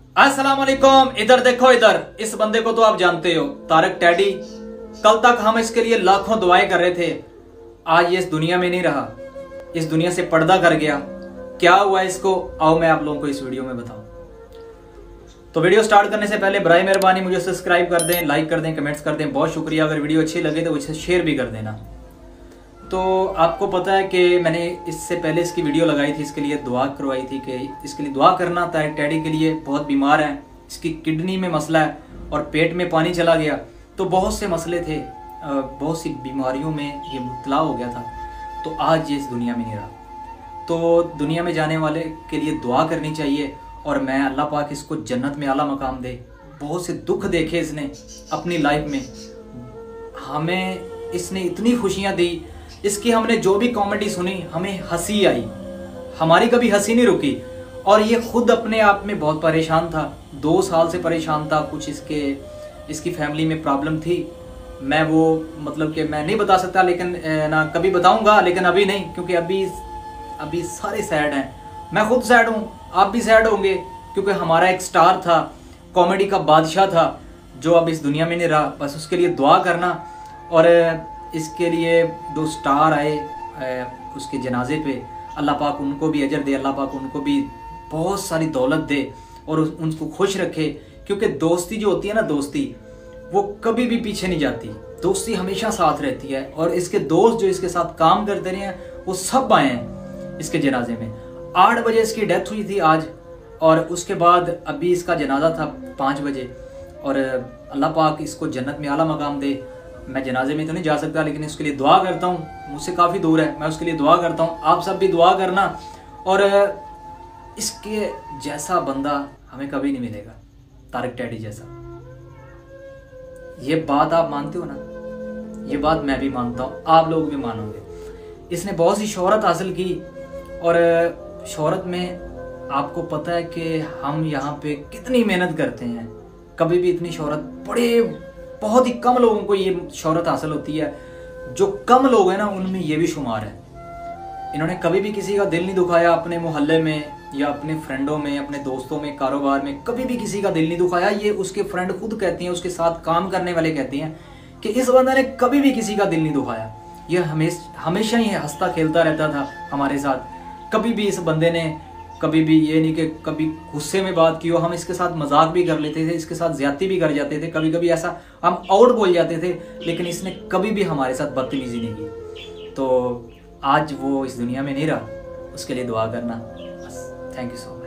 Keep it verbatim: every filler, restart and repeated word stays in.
अस्सलाम वालेकुम। इधर देखो, इधर इस बंदे को तो आप जानते हो, तारक टैडी। कल तक हम इसके लिए लाखों दुआएं कर रहे थे। आज ये इस दुनिया में नहीं रहा, इस दुनिया से पर्दा कर गया। क्या हुआ इसको, आओ मैं आप लोगों को इस वीडियो में बताऊं। तो वीडियो स्टार्ट करने से पहले बराए मेहरबानी मुझे सब्सक्राइब कर दें, लाइक कर दें, कमेंट्स कर दें। बहुत शुक्रिया। अगर वीडियो अच्छी लगे तो इसे शेयर भी कर देना। तो आपको पता है कि मैंने इससे पहले इसकी वीडियो लगाई थी, इसके लिए दुआ करवाई थी कि इसके लिए दुआ करना। तारक टैडी के लिए बहुत बीमार है, इसकी किडनी में मसला है और पेट में पानी चला गया। तो बहुत से मसले थे, बहुत सी बीमारियों में ये मुब्तला हो गया था। तो आज ये इस दुनिया में नहीं रहा। तो दुनिया में जाने वाले के लिए दुआ करनी चाहिए और मैं अल्लाह पाक इसको जन्नत में आला मकाम दे। बहुत से दुख देखे इसने अपनी लाइफ में, हमें इसने इतनी खुशियाँ दी। इसकी हमने जो भी कॉमेडी सुनी हमें हंसी आई, हमारी कभी हंसी नहीं रुकी। और ये खुद अपने आप में बहुत परेशान था, दो साल से परेशान था। कुछ इसके इसकी फैमिली में प्रॉब्लम थी। मैं वो मतलब कि मैं नहीं बता सकता, लेकिन ना कभी बताऊंगा, लेकिन अभी नहीं, क्योंकि अभी अभी सारे सैड हैं। मैं खुद सैड हूँ, आप भी सैड होंगे, क्योंकि हमारा एक स्टार था, कॉमेडी का बादशाह था, जो अब इस दुनिया में नहीं रहा। बस उसके लिए दुआ करना। और इसके लिए दो स्टार आए उसके जनाजे पे, अल्लाह पाक उनको भी अजर दे, अल्लाह पाक उनको भी बहुत सारी दौलत दे और उनको खुश रखे। क्योंकि दोस्ती जो होती है ना, दोस्ती वो कभी भी पीछे नहीं जाती, दोस्ती हमेशा साथ रहती है। और इसके दोस्त जो इसके साथ काम करते रहे हैं वो सब आए हैं इसके जनाजे में। आठ बजे इसकी डेथ हुई थी आज, और उसके बाद अभी इसका जनाजा था पाँच बजे। और अल्लाह पाक इसको जन्नत में आला मकाम दे। मैं जनाजे में तो नहीं जा सकता, लेकिन इसके लिए दुआ करता हूँ। मुझसे काफ़ी दूर है, मैं उसके लिए दुआ करता हूँ। आप सब भी दुआ करना। और इसके जैसा बंदा हमें कभी नहीं मिलेगा, तारक टैडी जैसा। ये बात आप मानते हो ना, ये बात मैं भी मानता हूँ, आप लोग भी मानोगे। इसने बहुत सी शोहरत हासिल की, और शोहरत में आपको पता है कि हम यहाँ पे कितनी मेहनत करते हैं। कभी भी इतनी शोहरत, बड़े बहुत ही कम लोगों को ये शोहरत हासिल होती है। जो कम लोग हैं ना, उनमें ये भी शुमार है। इन्होंने कभी भी किसी का दिल नहीं दुखाया, अपने मोहल्ले में या अपने फ्रेंडों में, अपने दोस्तों में, कारोबार में कभी भी किसी का दिल नहीं दुखाया। ये उसके फ्रेंड खुद कहती हैं, उसके साथ काम करने वाले कहते हैं कि इस बंदे ने कभी भी किसी का दिल नहीं दुखाया। ये हमेशा हमेशा ही हंसता खेलता रहता था हमारे साथ। कभी भी इस बंदे ने कभी भी ये नहीं कि कभी गुस्से में बात की हो। हम इसके साथ मजाक भी कर लेते थे, इसके साथ ज्यादती भी कर जाते थे, कभी कभी ऐसा हम आउट बोल जाते थे, लेकिन इसने कभी भी हमारे साथ बदतमीजी नहीं की। तो आज वो इस दुनिया में नहीं रहा, उसके लिए दुआ करना बस। Thank you so much.